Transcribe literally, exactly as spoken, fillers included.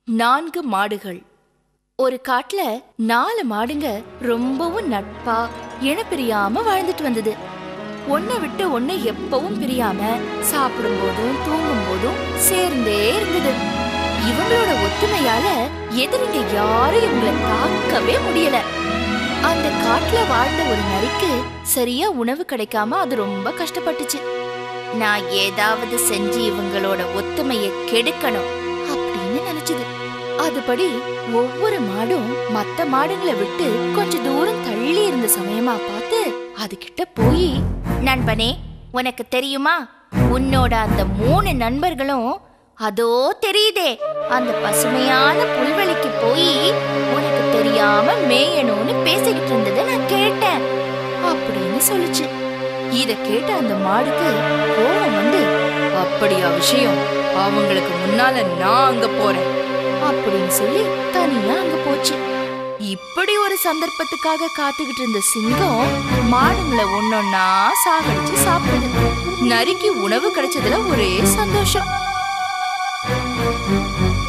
நான்கு மாடுகள். ஒரு காட்டுல நாலு மாடுங்க ரொம்பவும் நட்பா இன பிரியாம வாழ்ந்துட்டு வந்தது. ஒன்ன விட்டு ஒன்னு எப்பவும் பிரியாம சாப்பிடும் போதும் தூங்கும் போதும் சேர்ந்தே இருந்தது. இவங்களோட ஒத்துமையால எதிரிங்க யாரும் இவங்களை தாக்கவே முடியல. அந்த காட்டுல வாழ்ந்த ஒரு நரிக்கு சரியா உணவு கிடைக்காம அது ரொம்ப கஷ்டப்பட்டுச்சு. நான் ஏதாவது செஞ்சு இவங்களோட ஒத்துமையை கெடுக்கணும் அப்படின்னு நினைச்சது. அதுபடி ஒவ்வொரு மாடும் மத்த மாடுகளை விட்டு கொஞ்ச தூரம் தள்ளி இருந்த சமயமா பார்த்து அது கிட்ட போய், நண்பனே, உனக்கு தெரியுமா, உன்னோட அந்த மூணு நண்பர்களும் அதோ தெரியுதே அந்த பசுமையான புல்வெளிக்கு போய் உனக்கு தெரியாம மேயணும்னு பேசிக்கிட்டு இருந்ததை நான் கேட்டேன் அப்படின்னு சொல்லுச்சு. இத கேட்ட அந்த மாடுக்கு கோபம் வந்து, அப்படியா விஷயம், அவங்களுக்கு முன்னால நான் அங்க போறேன் அப்படின்னு சொல்லி தனியா அங்க போச்சு. இப்படி ஒரு சந்தர்ப்பத்துக்காக காத்துக்கிட்டு இருந்த சிங்கம் மாடுங்களை ஒன்னொன்னா சாகடிச்சு சாப்பிடுது. நரிக்கு உணவு கிடைச்சதுல ஒரே சந்தோஷம்.